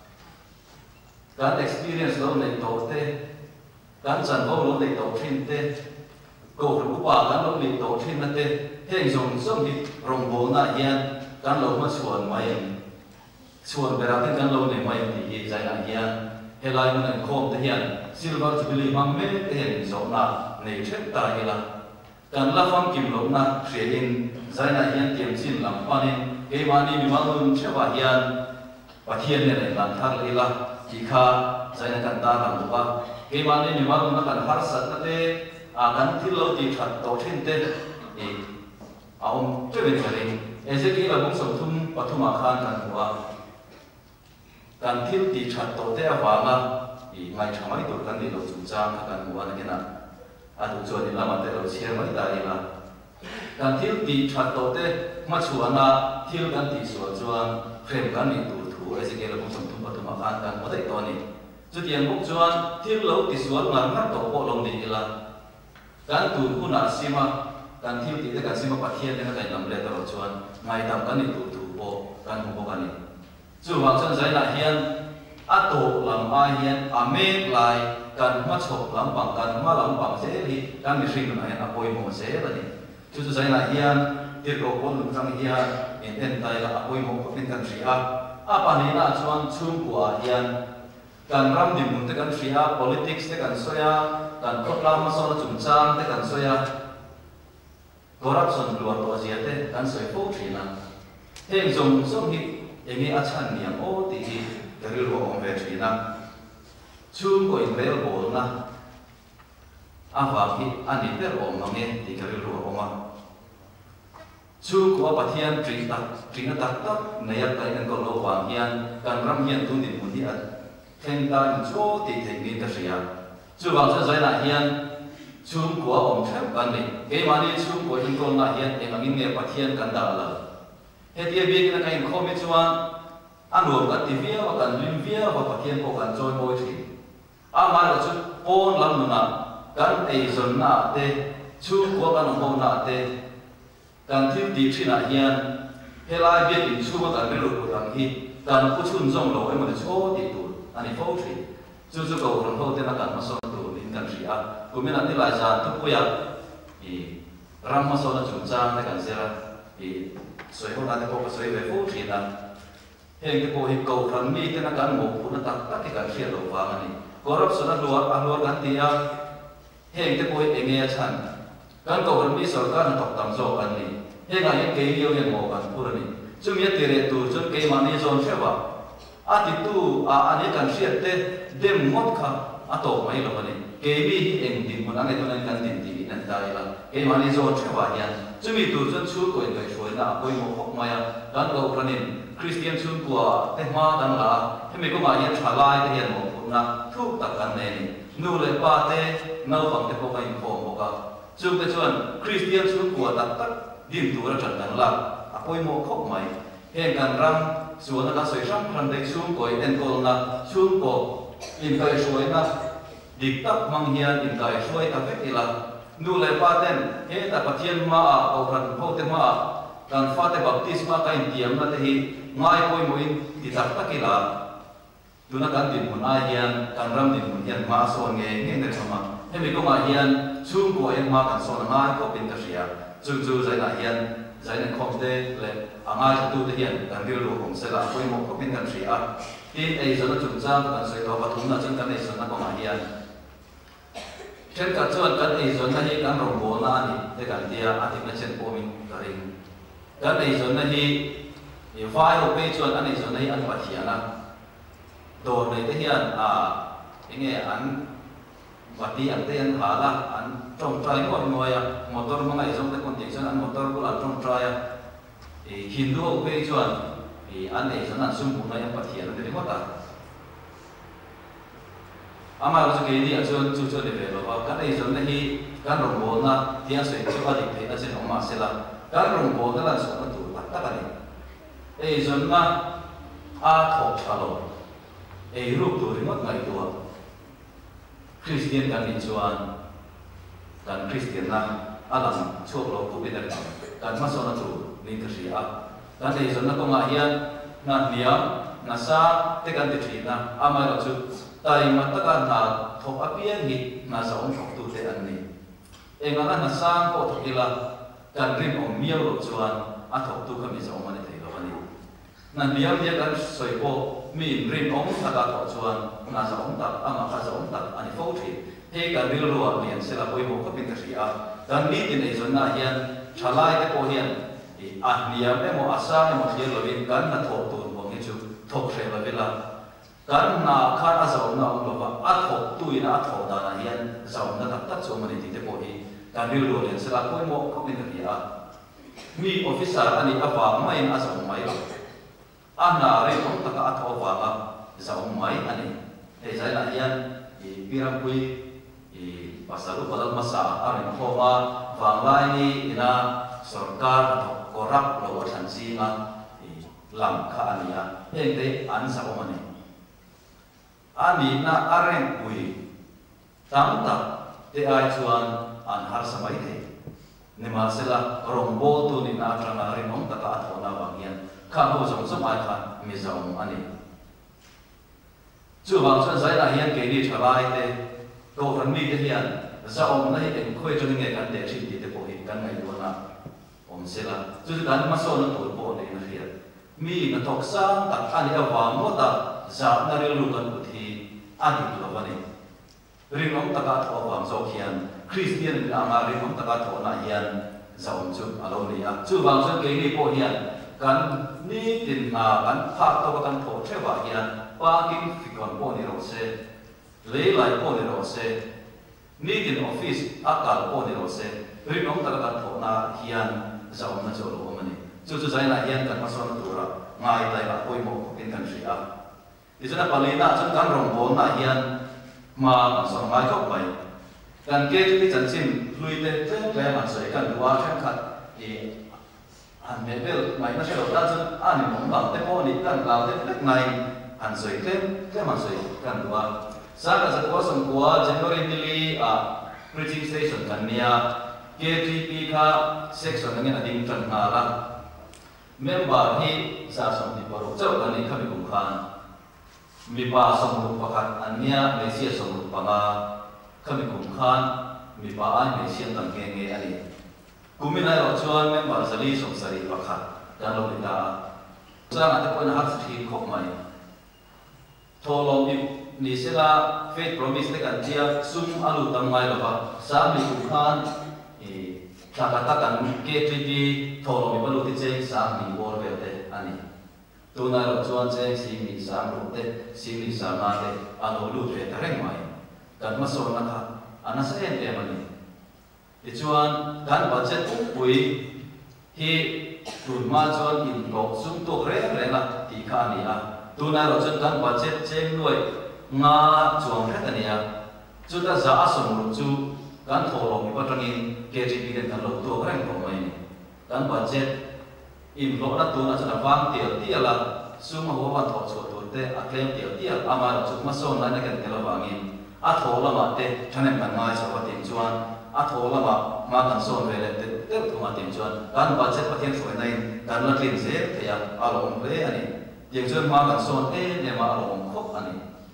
Speaker 8: kan experience lo nei do te kan chan bo lo nei do thin te ko ru pa kan lo nei do thin na te heng zong som hi rong bo na hian kan lo ma chuan mai chuan beratin kan lo nei mai ti hi zai na hian helai mun an khom te hian silver jubilee mam me te hian zo na nei thep ta hi la kan la fam kim lo na hre in zai na hian tiam chin lam panin ke mani mi malun chewa hian pathian ne nei lan thar le la ki kha zai na kan ta lam ba ke mani mi malun na kan har sat na te a kan thil lo ti that to thin te e a om tre ve kare ezeki la bung som thum pathuma khan kan huwa kan thil ti that to te awanga i mai thamai tur kan ni lo chu chang kan huwa na kena a tu chuan ni lama te lo chiar mai ta ila kan thil ti that to te ma chuana thil kan ti so chuan frame kan ni tur thu ezeki la bung som thum pathuma khan kan mo dai to ni chu tiang buk chuan thil lo ti sual ngar ngar to po lo ni ila kan tu pun asima kan thiu ti kan sima pathian kan kai nam le ta ro chuan ngai tam kan ni tu tu po kan hu po kan ni chu wang chan zai na hian a to lam a hian a me lai kan ma chok lam pang kan ma lam pang se hi kan mi ring na hian a poi mo se la ni chu chu zai na hian ti ro pon lu sang hian in en tai la a poi mo ko pin kan ri a a pa ni na chuan chung kwa hian kan ram di mun te kan ri a politics te kan soya kan khot lam ma so la chung chang te kan soya corruption luar to zia te kan soi po thina heng zong zong hi engi a chan niang o ti hi garil ro ong ve thina chung ko in rel bol na a wa hi ani ter om nge ti garil ro oma chu ko pathian tri tak tri na tak tak neya kai nan ko lo wang hian kan ram hian tu din mun hi a theng ta in cho ti theng ni ta ria chu wang cha zai na hian chung của ông thépกันนี่เกมานี่chung củaอินคนน่ะเฮียนเองอันนี้ปัทเทียนกันดาละเฮตีบีกันกันคอมิจวนอันรวมกันทีวีว่ากันลิมวีว่าปัทเทียนพวกกันจอยโมยทีอามาเราจุดปนลำนุนะกันไอซอนน่ะเตchung củaกันของน่ะเตกันที่ดีที่น่ะเฮียนเฮลายเบียกินchungกันไม่รู้กันฮีกันผู้ชุนจงโลไอ้มันโชติตูอันนี้โฟทีจู่ๆก็คนเขาเตนักการมาสอนตูลินกันเสียกูไม่นัดนี่หลายจานทุกผู้ยากอีรัมมาสอนจุดจางในการเสียอีสวยคนนั้นที่พวกสวยไปโฟทีนะเห็นที่พวกฮิโก้ครั้งนี้เตนักการหมู่ผู้นั้นตักตักที่การเสียตัวฟังนี่กอรับสนับลัวอันลัวกันที่ยาเห็นที่พวกเองเงียชันการก่อครั้งนี้สอนการตกต่ำโจกันนี่เห็นอะไรเกี่ยวยังโมกันพูดนี่จุดนี้ตีเรตูจุดเกี่ยมันนี่โซนเชื่อว่าอาทิตย์ตู้อันนี้การเสียเตเดมหมดค่ะอาตกไม่หรอกนี่เกมี่เองดินมันอะไรตัวนั้นกันดินดีนั่นได้ละเกมันนี่โซนเชื่อว่าอย่างจะมีตัวจนชูก่อยก่อยช่วยนะก่อยหมกมาอย่างการก่อครั้งนี้คริสเตียนชูกว่าเต็มมาดังละให้มีก็มาอย่างชาลายแต่ยังหมกนะทุกตักกันเนี่ยนู่นเลยป้าเต้เน่าฝังแต่พวกไปโผล่หมกอ่ะจุดแต่ส่วนคริสเตียนชูกว่าตักตักดินตัวจัดดังละก่อยหมกเข้ามาเห็นการรังส่วนนั้นสวยช่างพันเด็กชุ่มก่อยเอ็นโกลนะชุ่มก่ออินไก่สวยนะดิกตักมังเฮียนอินไก่สวยตะเวกิละดูเลยป้าเต้นเฮ้แต่ปะเทียนมาเอาคันโพเตมาการฟาเตบัพติสมาการเตียมนั่นที่ง่ายก่อยมวยดิตักตะกิละดูนักการดินมุนอาเฮียนการรำดินมุนเฮียนมาส่วนเงี้ยเงี้ยเด็กสมัยให้มีก็มาเฮียนชุ่มก่อเอ็นมาการส่วนง่ายก็เป็นกระเสียจู่ๆใจน่ะเฮียนใจนั่นคอมเดเลยอ่างอาจุดเดียนการเรียนรู้ของเสลาคุยหมกก็เป็นการเสียที่ไอ้ส่วนนั้นจุดจ้างการใส่ตัวปฐมนั้นจึงการไอ้ส่วนนั้นก็มาเฮียนเช่นการชวนการไอ้ส่วนนั้นที่การรำโบนานี่ในการเดียอาทิตย์นั้นเช่นโปมินการิงการไอ้ส่วนนั้นที่ไฟล์ไปชวนอันไอ้ส่วนนั้นอันปัจเจียนะโดนในที่เฮียนอ่าอย่างเงี้ยอันวัดที่อันเตียนหาละอันตรงใจก็หน่วยมอเตอร์มันไงส่งแต่คนที่ฉันอันมอเตอร์ก็หลังตรงใจฮินดูไปชวนอันนี้ฉันอันสุ่มบุญยังปฏิเสธไม่ได้หมดอ่ะอามาเราจะเกี่ยดีชวนชวนชวนเด็กๆว่าการไอ้ส่วนนี้การรำโบนะที่อันสวยที่ว่าเด็กๆนั่นเป็นของมาเสละการรำโบนั่นส่วนนั้นถูกตัดตัดกันไอ้ส่วนนั้นอาทอกชาโลไอ้รูปตัวนี้มันไงตัวคริสเตียนกันนิจวันกันคริสเตียนนะอาลังชั่วโลกุบิดกันกันมาสอนตัวนี่ก็เสียกันในส่วนนั้นก็มาเฮียนงานเดียวงานซาเทกันติดทีนะอามาเราจุดแต่มาตะการนาทบอภิยังหิงานสอนของตัวเตอันนี้เองนั้นงานสร้างก็ถูกอีละกันริมอมเมียวหลุดจวนอาทบตัวก็มีสองมันในไทยก็วันนี้งานเดียวเดียวกันสวยโบมีริมอมตะการถอดจวนงานสอนตัดอามาการสอนตัดอันนี้โฟทีเฮกันริลรัวเรียนเสร็จแล้วไปโมก็เป็นกระสีอากันนี้ที่ในส่วนนั้นเฮียนชาลายแต่พอเฮียนอันนี้ยังไม่หมดอาสาไม่หมดเฮียนเราเป็นกันนัทโตตัวพวกนี้จุดทกเสร็จแล้วเวลากันนาขาดอาสาอุณาอุณาว่าอัฐกตุยนะอัฐกดานาเฮียนอาสาอุณาตัดตัดโจมันที่แต่พอเฮียกันริลรัวเรียนเสร็จแล้วไปโมก็เป็นกระสีอามีออฟฟิศอันนี้อาว่าไม่อาสาไม่หรอกอันน่าเรื่องของตะการอัฐว่าอาสาไม่อันนี้เฮ้ยใจละเฮียนปีรังคุยpasal lu pada masa hari koma vanglai ni ina sarkar atau korak lo chansi na lam ka ania ente an sa omani ani na areng kui tam ta te ai chuan an har samai the ni ma sela rong bo tu ni na tranga ri mong ta ka thona wang yan kha ho jong zum ai kha mi zong ani chu wang chuan zai la hian ke ni thalai te ko ran mi te hian za om na hi en khoi chu ni nge kan te thi ti te po hi kan ngai do na om sela chu kan ma so na tur po ne na hian mi na tok sang tak ani awam mo ta za na ri lu kan u thi ani tu lo ni ri ngom ta ka tho wam zo khian Christian ama ri ngom ta ka tho na hian za om chu alo ni a chu wang chuan ke ni po hian kan ni tin na kan phak to ka kan tho thewa hian parking fikon po ni ro se le lai po ni ro se ni tin office akal po ni ro se ri ngom ta ka tho na hian za om na chu lo mani chu chu zai na hian kan ma so na tura ngai tai la poi mo in kan ri a isana palina chun kan rong bo na hian ma so ngai khop bai kan ke ti chan chin lui te te te ma sai kan duwa khan khat e an me bel mai na shelo ta chun an mong bang te po ni kan lao te lek nai an sai te te ma sai kan duwa sa ka sa ko som kwa January dili a preaching station kan nia K T P kha section nge na ding tan na la member hi sa som ni paro chau kan ni khami kum khan mi pa som lu pakhat an nia me sia som lu pa nga khami kum khan mi pa ai me sia tan nge nge ani kumina ro chuan member sali som sari pakhat kan lo ni ta cha na te ko na har thi khop mai tholom ni ni sela faith promise te kan tia sum alu tam mai lo ba sa mi kum khan e thaka ta kan K T P tholom mi balu ti che sa mi wor ve te ani tu na ro chuan che si mi sa ro te si mi sa na te alo lu te ta reng mai kan ma so na kha ana sa en e mani e chuan kan budget pui hi tun ma chuan in ro sum to re re na ti kha ni a tu na ro chuan kan budget cheng loi nga chuang kha ta ni a chu ta za asom ru chu kan tholom mi patangin K T P den kan lo to reng ro mai ni kan budget in lo na tu na chana wang tial tiala suma ho wa tho chu tu te a claim tial tial ama chu ma so na na kan tela wangin a thola ma te thanem kan ngai so wa tin chuan a thola ma ma kan so ve le te te tu ma tin chuan kan budget pathian foi nai kan la tlin ze te ya a lo om le ani yeng chuan ma kan so e ne ma a lo om khop ani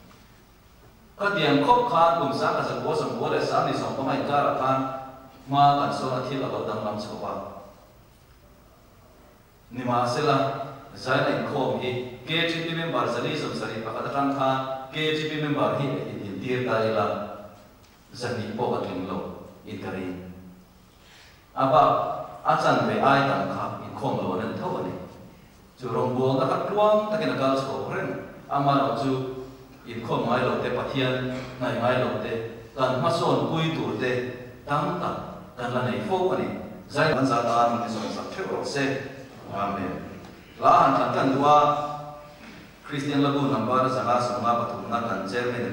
Speaker 8: ka tiang khop khan kum sa ka sa bo som bo le sa ni som pa mai ka ra khan ma kan so na thil a lo dang lam so wa ni ma sela zai na in khom hi K T P member zali som sari pakhat tang kha K T P member hi in tir ta ila zani po ka king lo in karin aba achan ve ai tang kha in khom lo nan tho ni chu rong bo ka khat tuang ta ke na kal so ren ama lo chu in khom mai lo te pathian nai mai lo te kan ma son pui tur te tang ta kan la nei fo ani zai ban za ta ni so sa thero se amen la han kan dua Christian lagu number sana semua patung na kan chairman